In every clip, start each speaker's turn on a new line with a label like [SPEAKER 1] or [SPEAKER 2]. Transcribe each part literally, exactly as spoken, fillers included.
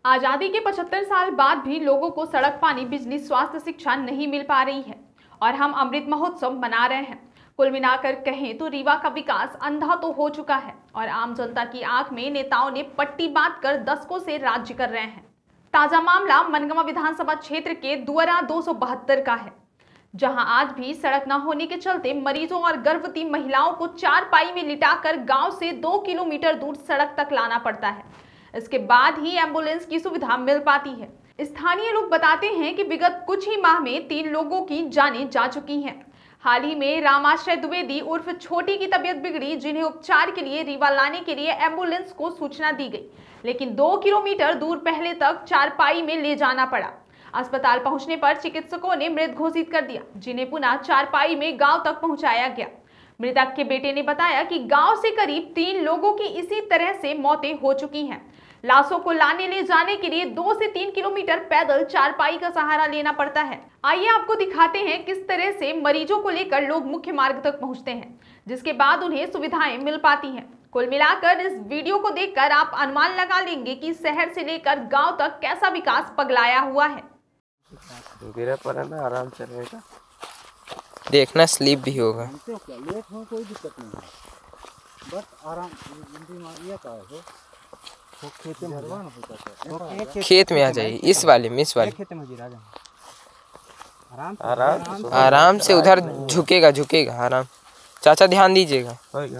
[SPEAKER 1] आजादी के पचहत्तर साल बाद भी लोगों को सड़क, पानी, बिजली, स्वास्थ्य, शिक्षा नहीं मिल पा रही है और हम अमृत महोत्सव मना रहे हैं। कुल मिलाकर कहें तो रीवा का विकास अंधा तो हो चुका है और आम जनता की आंख में नेताओं ने पट्टी बांधकर दशकों से राज्य कर रहे हैं। ताजा मामला मनगमा विधानसभा क्षेत्र के दुअरा दो सौ बहत्तर का है, जहां आज भी सड़क न होने के चलते मरीजों और गर्भवती महिलाओं को चारपाई में लिटाकर गांव से दो किलोमीटर दूर सड़क तक लाना पड़ता है। इसके बाद ही एम्बुलेंस की सुविधा मिल पाती है। स्थानीय लोग बताते हैं कि विगत कुछ ही माह में तीन लोगों की जानें जा चुकी हैं। हाल ही में रामाश्रय द्विवेदी उर्फ छोटी की तबीयत बिगड़ी, जिन्हें उपचार के लिए रीवा लाने के लिए एम्बुलेंस को सूचना दी गई, लेकिन दो किलोमीटर दूर पहले तक चारपाई में ले जाना पड़ा। अस्पताल पहुंचने पर चिकित्सकों ने मृत घोषित कर दिया, जिन्हें पुनः चारपाई में गांव तक पहुंचाया गया। मृतक के बेटे ने बताया कि गांव से करीब तीन लोगों की इसी तरह से मौतें हो चुकी हैं। लाशों को लाने ले जाने के लिए दो से तीन किलोमीटर पैदल चारपाई का सहारा लेना पड़ता है। आइए आपको दिखाते हैं किस तरह से मरीजों को लेकर लोग मुख्य मार्ग तक पहुंचते हैं, जिसके बाद उन्हें सुविधाएं मिल पाती हैं। कुल मिलाकर इस वीडियो को देखकर आप अनुमान लगा लेंगे कि शहर से लेकर गांव तक कैसा विकास पगलाया हुआ है।
[SPEAKER 2] पर है ना, आराम से रहेगा,
[SPEAKER 3] देखना स्लीप भी होगा।
[SPEAKER 4] लेट हो कोई दिक्कत नहीं है, बस आराम ये का है वो खेत में भरवाना होता है।
[SPEAKER 3] खेत में आ जाइए, इस वाले में इस वाले
[SPEAKER 4] खेत में जी राजा आराम
[SPEAKER 2] आराम
[SPEAKER 3] आराम से उधर झुकेगा झुकेगा आराम। चाचा ध्यान दीजिएगा।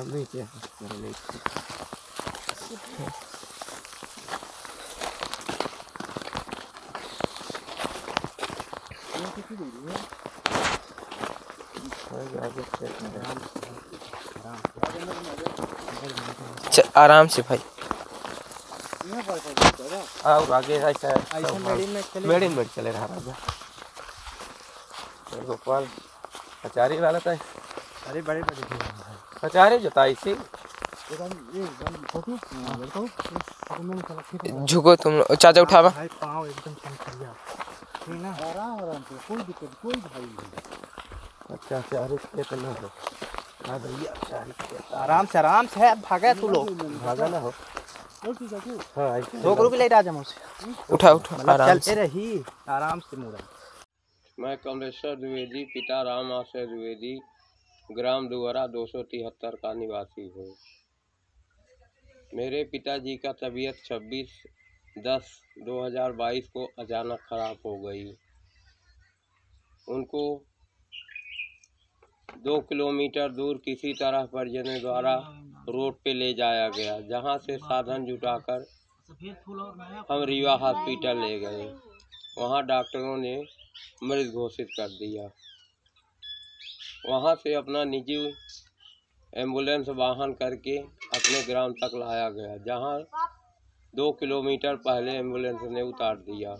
[SPEAKER 3] आराम से भाई,
[SPEAKER 2] और आगे ऐसा मेडिन में चले रहा राजा गोपाल कचारी वाला था।
[SPEAKER 4] अरे बड़े बड़े
[SPEAKER 2] कचारी जोताई से
[SPEAKER 3] झुको तुम। चाचा उठावा।
[SPEAKER 4] पाँव एकदम ठीक ना, आराम आराम से, कोई दिक्कत कोई भाई नहीं।
[SPEAKER 2] अच्छा चारी खेत ना हो, हाँ भैया चारी
[SPEAKER 4] आराम से आराम से भागा तू लोग,
[SPEAKER 2] भागा ना हो। हाँ
[SPEAKER 4] दो ग्रुप ले राजा मुझसे
[SPEAKER 3] उठा उठा आराम
[SPEAKER 4] चलते रही आराम से मुड़ा।
[SPEAKER 2] मैं कमलेश्वर द्विवेदी, पिता राम आश्रय द्विवेदी, ग्राम दुअरा दो सौ तिहत्तर का निवासी हूँ। मेरे पिताजी का तबीयत छब्बीस दस दो हज़ार बाईस को अचानक खराब हो गई। उनको दो किलोमीटर दूर किसी तरह परिजनों द्वारा रोड पे ले जाया गया, जहां से साधन जुटाकर हम रीवा हॉस्पिटल ले गए। वहां डॉक्टरों ने मृत घोषित कर दिया। वहां से अपना निजी एम्बुलेंस वाहन करके अपने ग्राम तक लाया गया, जहां दो किलोमीटर पहले एम्बुलेंस ने उतार दिया।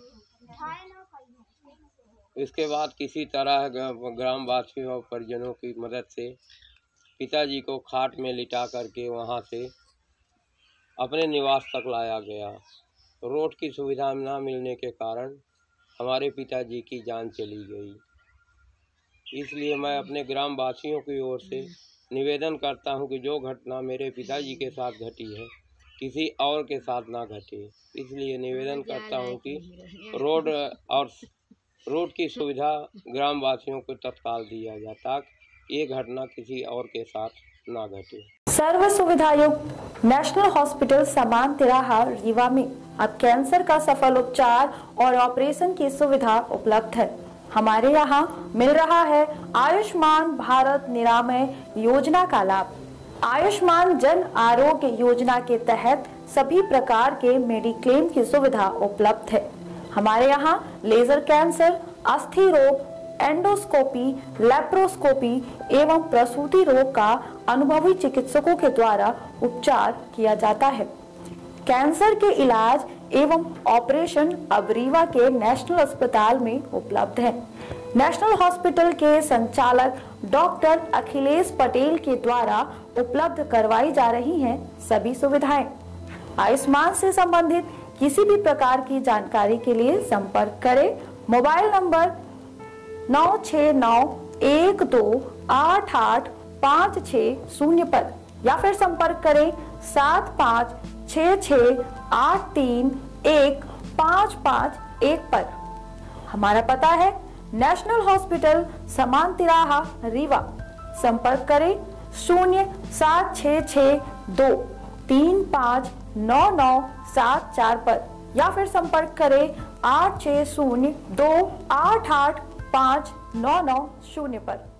[SPEAKER 2] इसके बाद किसी तरह ग्राम वासियों और परिजनों की मदद से पिताजी को खाट में लिटा करके वहां से अपने निवास तक लाया गया। रोड की सुविधा न मिलने के कारण हमारे पिताजी की जान चली गई। इसलिए मैं अपने ग्राम वासियों की ओर से निवेदन करता हूं कि जो घटना मेरे पिताजी के साथ घटी है किसी और के साथ ना घटे। इसलिए निवेदन करता हूं कि रोड और रोड की सुविधा ग्राम वासियों को तत्काल दिया जाए, ताकि ये घटना किसी और के साथ ना घटे।
[SPEAKER 5] सर्व सुविधा युक्त नेशनल हॉस्पिटल समान तिराहा रीवा में अब कैंसर का सफल उपचार और ऑपरेशन की सुविधा उपलब्ध है। हमारे यहाँ मिल रहा है आयुष्मान भारत निरामय योजना का लाभ। आयुष्मान जन आरोग्य योजना के तहत सभी प्रकार के मेडिक्लेम की सुविधा उपलब्ध है। हमारे यहाँ लेजर कैंसर, अस्थि रोग, एंडोस्कोपी, लेप्रोस्कोपी एवं प्रसूति रोग का अनुभवी चिकित्सकों के द्वारा उपचार किया जाता है। कैंसर के इलाज एवं ऑपरेशन अब रीवा के नेशनल अस्पताल में उपलब्ध है। नेशनल हॉस्पिटल के संचालक डॉक्टर अखिलेश पटेल के द्वारा उपलब्ध करवाई जा रही हैं सभी सुविधाएं। आयुष्मान से संबंधित किसी भी प्रकार की जानकारी के लिए संपर्क करें मोबाइल नंबर नौ छः नौ एक दो आठ आठ पाँच छः शून्य पर, या फिर संपर्क करें सात पाँच छः छः आठ तीन एक पाँच पाँच एक पर। हमारा पता है नेशनल हॉस्पिटल समान तिराहा रीवा। संपर्क करें शून्य सात छ छ दो तीन पाँच नौ नौ सात चार पर या फिर संपर्क करें आठ छः शून्य दो आठ आठ पाँच नौ नौ शून्य पर।